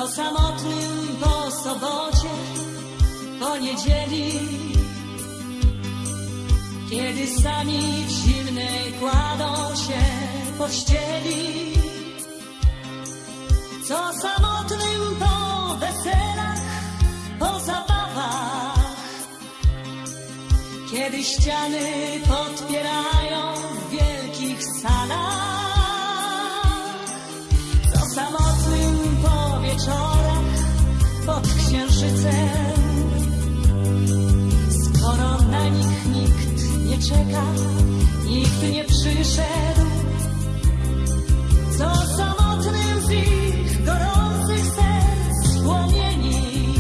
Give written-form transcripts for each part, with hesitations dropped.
samotnym po sobocie, po niedzieli, kiedy sami w zimnej kładą się w pościeli. Co samotnym po weselach, po zabawach, kiedy ściany podpierają w wielkich salach. Co samotnym po wieczorach, pod księżycem, skoro na nich nikt nie czeka, nikt nie przyszedł. Co samotnym z ich gorących serc płomieni,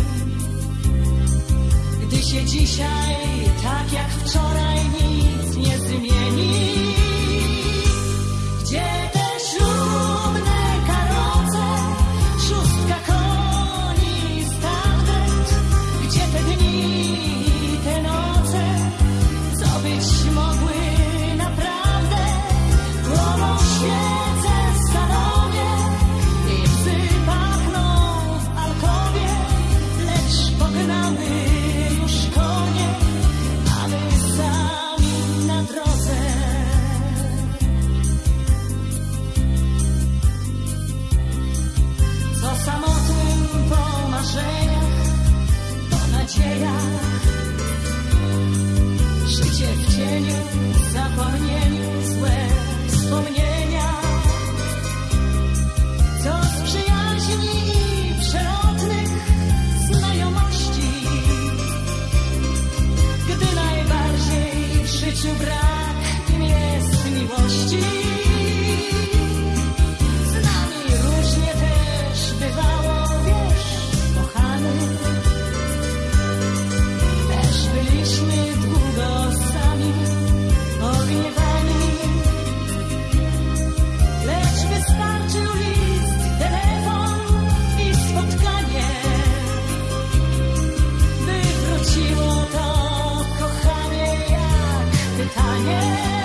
gdy się dzisiaj tak jak wczoraj nic nie zmieni. Gdzie te ślubne karoce, szóstka koni, standard? Gdzie te dni, te noce, co być mogły naprawdę? Głową świecę w salonie i psy pachną w alkowie, lecz pognały już konie, a my sami na drodze. Co samotnym po marzeniach, po nadziejach, życie w cieniu, w zapomnieniu, złe wspomnienia. Co z przyjaźni i przelotnych znajomości, gdy najbardziej w życiu brak im jest miłości. Z nami różnie też bywało, wiesz, kochany. Też byliśmy długo sami, ogniewani. Lecz wystarczył list, telefon i spotkanie, by wróciło to kochanie jak pytanie.